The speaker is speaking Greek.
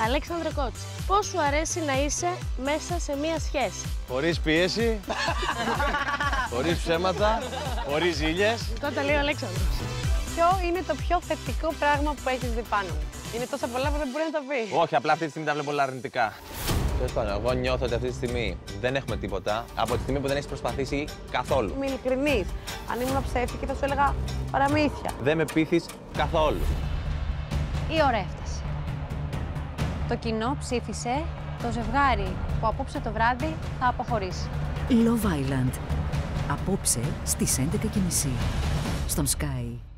Αλέξανδρε Κότσι, πώς σου αρέσει να είσαι μέσα σε μία σχέση? Χωρίς πίεση, χωρίς ψέματα, χωρίς ζήλιες. Τότε λέει ο Αλέξανδρος. Ποιο είναι το πιο θετικό πράγμα που έχεις δει πάνω μου? Είναι τόσα πολλά που δεν μπορεί να τα πει. Όχι, απλά αυτή τη στιγμή τα βλέπω όλα αρνητικά. Τέλος πάντων, εγώ νιώθω ότι αυτή τη στιγμή δεν έχουμε τίποτα από τη στιγμή που δεν έχεις προσπαθήσει καθόλου. Είμαι ειλικρινής. Αν ήμουν ψεύτικη θα σου έλεγα παραμύθια. Δεν με πείθεις καθόλου. Η ώρα έφτασε. Το κοινό ψήφισε το ζευγάρι που απόψε το βράδυ θα αποχωρήσει. Love Island. Απόψε στις 11:30 στον Sky.